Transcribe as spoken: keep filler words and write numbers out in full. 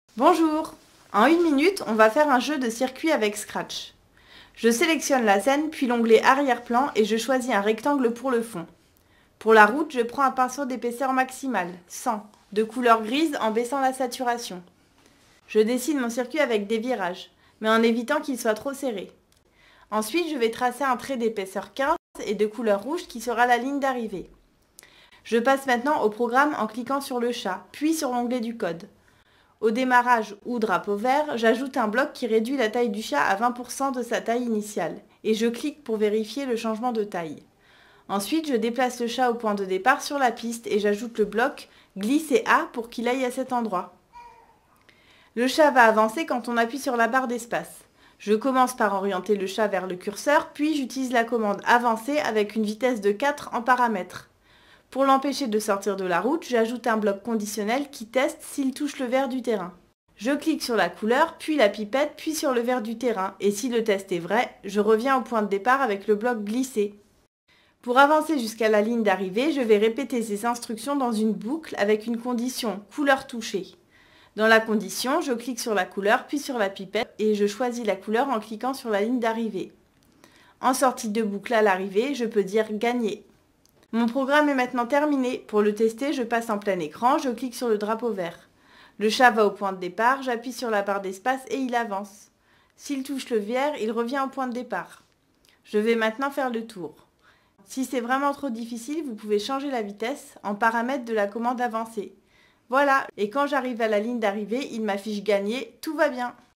Bonjour! En une minute, on va faire un jeu de circuit avec Scratch. Je sélectionne la scène, puis l'onglet arrière-plan et je choisis un rectangle pour le fond. Pour la route, je prends un pinceau d'épaisseur maximale, cent, de couleur grise en baissant la saturation. Je dessine mon circuit avec des virages, mais en évitant qu'il soit trop serré. Ensuite, je vais tracer un trait d'épaisseur quinze et de couleur rouge qui sera la ligne d'arrivée. Je passe maintenant au programme en cliquant sur le chat, puis sur l'onglet du code. Au démarrage ou drapeau vert, j'ajoute un bloc qui réduit la taille du chat à vingt pour cent de sa taille initiale et je clique pour vérifier le changement de taille. Ensuite, je déplace le chat au point de départ sur la piste et j'ajoute le bloc glisser A pour qu'il aille à cet endroit. Le chat va avancer quand on appuie sur la barre d'espace. Je commence par orienter le chat vers le curseur, puis j'utilise la commande avancer avec une vitesse de quatre en paramètres. Pour l'empêcher de sortir de la route, j'ajoute un bloc conditionnel qui teste s'il touche le vert du terrain. Je clique sur la couleur, puis la pipette, puis sur le vert du terrain, et si le test est vrai, je reviens au point de départ avec le bloc glisser. Pour avancer jusqu'à la ligne d'arrivée, je vais répéter ces instructions dans une boucle avec une condition couleur touchée. Dans la condition, je clique sur la couleur, puis sur la pipette, et je choisis la couleur en cliquant sur la ligne d'arrivée. En sortie de boucle à l'arrivée, je peux dire gagner. Mon programme est maintenant terminé. Pour le tester, je passe en plein écran, je clique sur le drapeau vert. Le chat va au point de départ, j'appuie sur la barre d'espace et il avance. S'il touche le vert, il revient au point de départ. Je vais maintenant faire le tour. Si c'est vraiment trop difficile, vous pouvez changer la vitesse en paramètre de la commande avancer. Voilà, et quand j'arrive à la ligne d'arrivée, il m'affiche gagner, tout va bien.